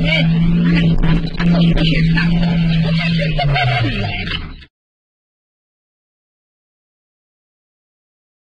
我去上火，我这是怎么来的？